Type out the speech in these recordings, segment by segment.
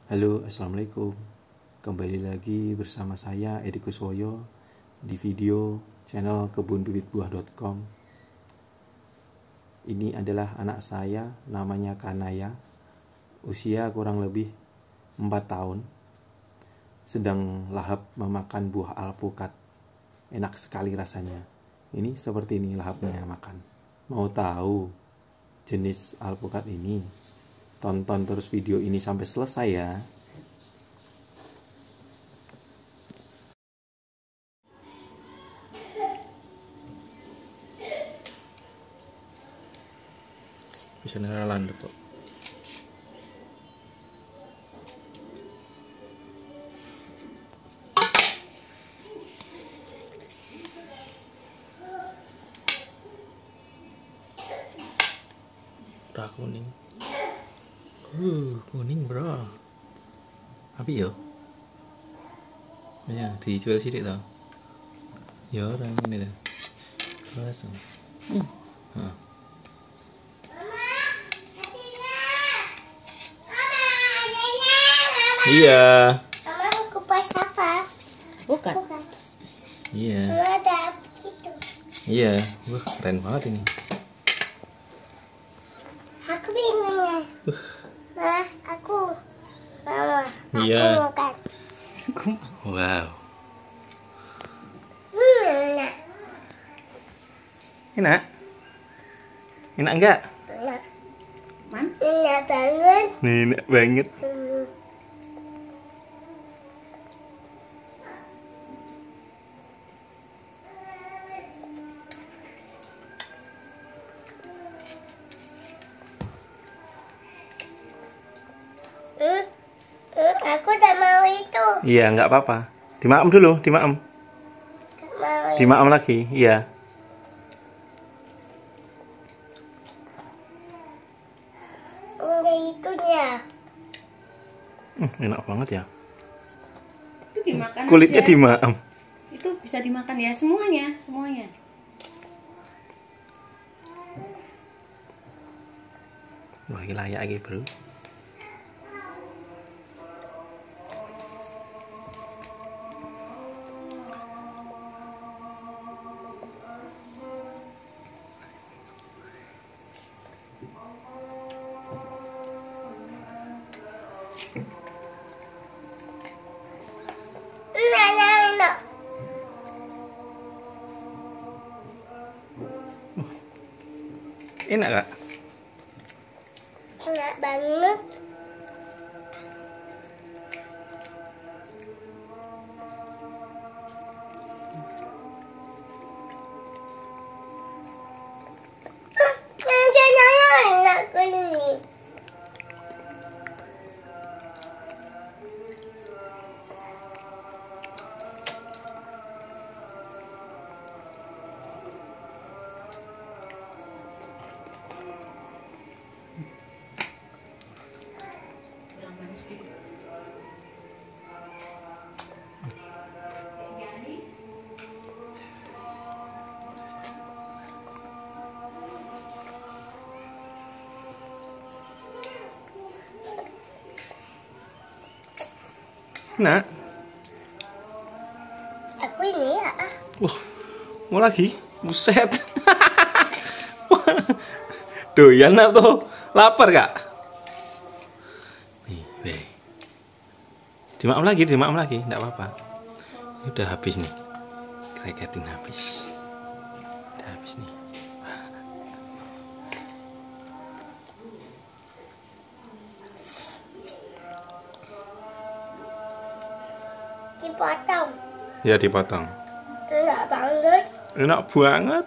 Halo, assalamualaikum. Kembali lagi bersama saya Edi Kuswoyo di video channel kebunbibitbuah.com. Ini adalah anak saya, namanya Kanaya, usia kurang lebih 4 tahun. Sedang lahap memakan buah alpukat. Enak sekali rasanya. Ini seperti ini lahapnya makan. Mau tahu jenis alpukat ini? Tonton terus video ini sampai selesai ya. Bisa nelalan kok. Udah kuning. Kuning bro. Apa yo? Ya, dijual sidik tau. Ya orang ini dah. Langsung. Iya. Mama kupas apa? Bukan. Iya. Mama ada itu. Iya. Wah, keren banget ini. Aku bingung ya. Mama, aku. Mama, Iya. aku makan. Wow. Enak. Enak? Enak enggak? Enak. Man? Enak banget. Enak banget. Aku udah mau itu. Iya, enggak apa-apa. Dimaem dulu, dimaem. Mau itu. Dimaem lagi, iya. Udah itunya. Enak banget ya. Itu dimakan Kulitnya aja. dimaem. Itu bisa dimakan ya semuanya. Wah, ini layak lagi, bro. Enak. Enak gak? Enak banget. Enak ini. Enak. Aku ini ya. Wah, mau lagi? Buset. Doyan tuh. Lapar gak? Nih, weh. Dimaem lagi, enggak apa-apa. Udah habis nih. Kreketin habis. Udah habis nih. Dipotong. Ya dipotong. Enak banget. Enak banget.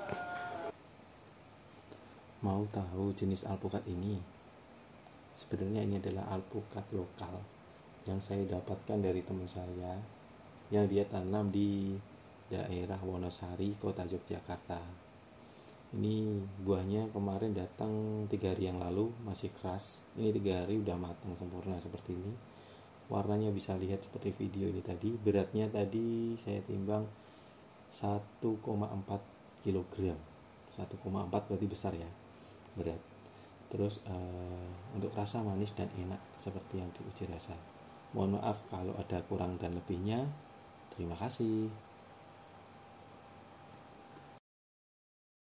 Mau tahu jenis alpukat ini? Sebenarnya ini adalah alpukat lokal yang saya dapatkan dari teman saya yang dia tanam di daerah Wonosari, Kota Yogyakarta. Ini buahnya kemarin datang 3 hari yang lalu, masih keras. Ini 3 hari udah matang sempurna seperti ini. Warnanya bisa lihat seperti video ini tadi. Beratnya tadi saya timbang 1,4 kg. 1,4 berarti besar ya berat. Terus untuk rasa manis dan enak seperti yang diuji rasa. Mohon maaf kalau ada kurang dan lebihnya. Terima kasih.